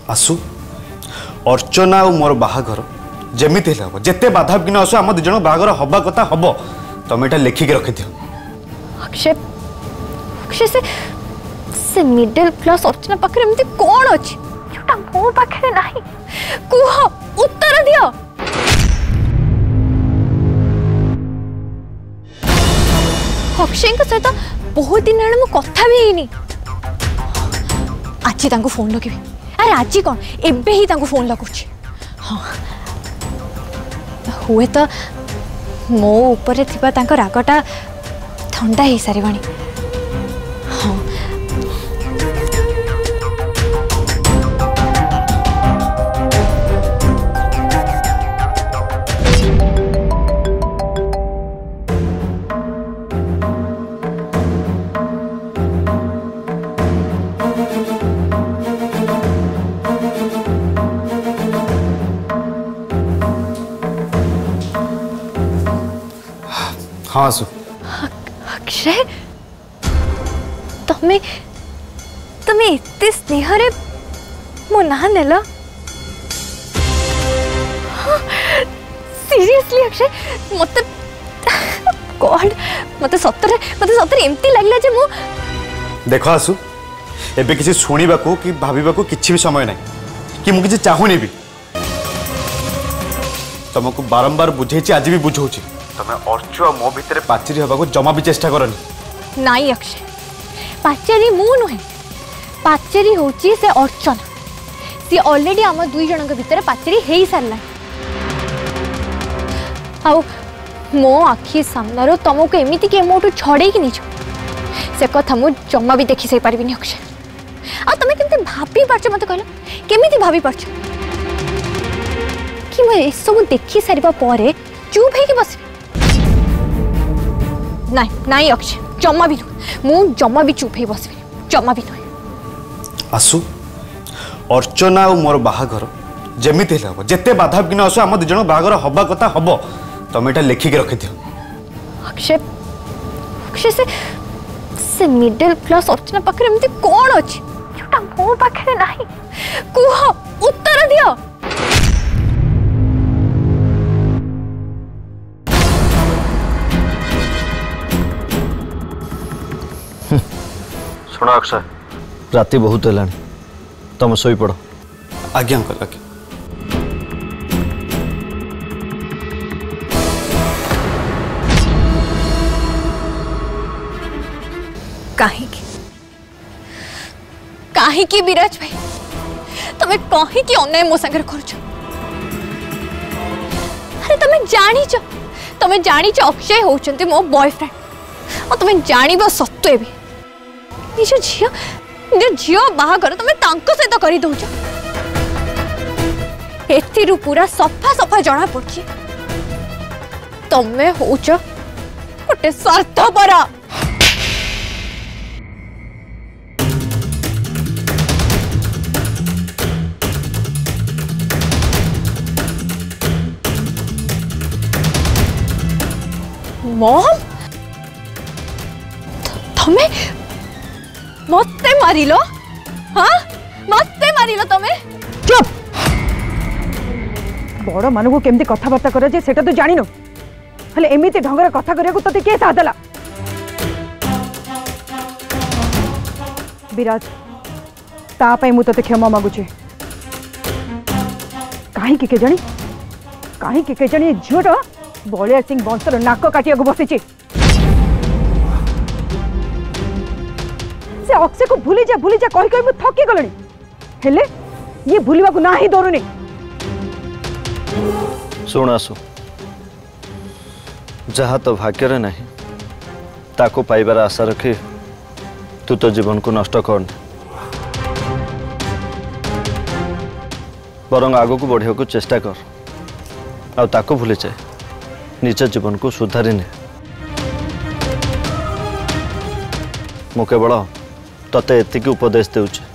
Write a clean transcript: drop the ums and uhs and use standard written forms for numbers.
आसु अर्चना और मोर बाहाघर जमीती हम जिते बाधा बिना आसु आम दिज बाहाघर हवा कथा हम तुम ये लिखिक रखिद। अक्षय अक्षय से मिडिल क्लास अर्चना पाखे एमती कौन अच्छी जोटा मो पाखे नहीं कुह उत्तर दियो। अक्षय सहित बहुत दिन मु कथा भी ହେଇନି। आज तांको फोन लगे अरे आज कौन एबे ही तांको फोन लगुच। हाँ हुए तो मो ऊपर थिबा तांको रागटा ठंडा हो सारिबाणी। हाँ हाँ आसु अक्षय तमें तमें इतने स्नेह रे मो ना नेला। सीरियसली अक्षय मत गॉड मत सतरे एमती लगला जे मो देख आसु एबे किसी शुणा कि भाविबा किसी भी समय ना कि मु किसी चाहूनी भी तुमको बारंबार बुझे आज भी बुझाऊँ तुम अर्चु आ मो भितर पाचेरी हवा जमा भी चेष्टा करनी। नाई अक्षय पाचेरी मु नुहे पाचेरी होची से अर्चना सी ऑलरेडी आम दुई जन भितर पाचेरी हो सारा। आउ मो आखि सामने तुमको एमती कि मोटू छड़े कि नहीं से कथा मु जमा भी देखी सही पारिनी अक्षय। आ तुम केमती भाभी पार्छ मत कहल केमिति भाभी पार्छ कि मैं सब देखी सारिबा परे चुप है कि बस नहीं नहीं अक्षय जमा भी मु जमा भी चुप है बस जमा भी नहीं। आसु अर्चना और मोर बाहाघर जमीती हम जिते बाधा बिना आसु आम दिज बाहाघर हवा कथा हम तुम ये लिखिक रखिद। अक्षय अक्षय से मिडिल क्लास अर्चना पाखे एमती कौन अच्छी जोटा मो पाखे नहीं कुह उत्तर दियो। सुना अक्षय राति बहुत है तुम सोई पड़। आज्ञा अंकल आज्ञा। कहीं विराज भाई तुम्हें कहीं अन्याय मो सागर कर अरे तुम्हें जानी अक्षय होचंती मो बॉयफ्रेंड और तुम्हें जान सत्वे भी निज झील बाहागर तुम्हें सहित कर दौच एथिरु पूरा सफा सफा जना पड़ी तुम्हें होच गोटे स्वार्थपरा। मॉम तुम्हें मते मारिलो हाँ मते मारिलो तुम्हें। चुप बड़ मान को केमती कथबार्ता कर सेटा तो जानिनो हेले एमिति ढंगर कथा करिया तोते के साथ देला विराज ता पई मु तते क्षमा मागुचे काहे के जानी झियोटा बलिया सिंह वंशर नाक काटिया बसी से अक्षय को भूली जा कही कही थकी गलनी हेले ये भूलिबा को ना ही दौरुनी। सुन आसु जहाँ तो भाग्य रे नहीं ताको पाइबार आशा रखी तू तो जीवन को नष्ट कर बरंग आगो को बढ़िया को चेष्टा कर आ ताको भूली जाए निज जीवन को सुधारी ने मु केवल तते एतिकी उपदेश देउछि